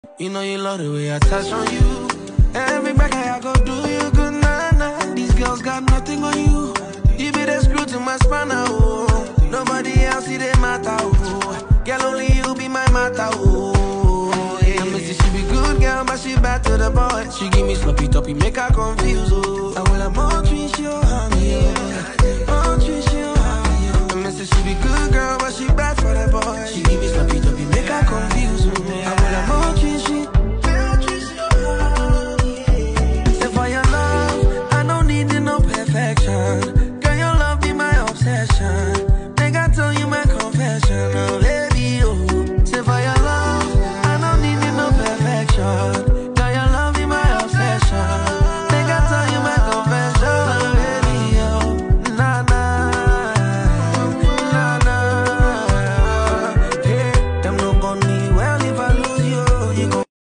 You know you love the way I touch on you. Every break I go do you good, nah. These girls got nothing on you. You be the screw to my spanner, oh. Nobody else, it they matter, oh. Girl, only you be my matter, oh. Yeah, I miss it, she be good, girl, but she bad to the boy. She give me sloppy toppy, make her confused.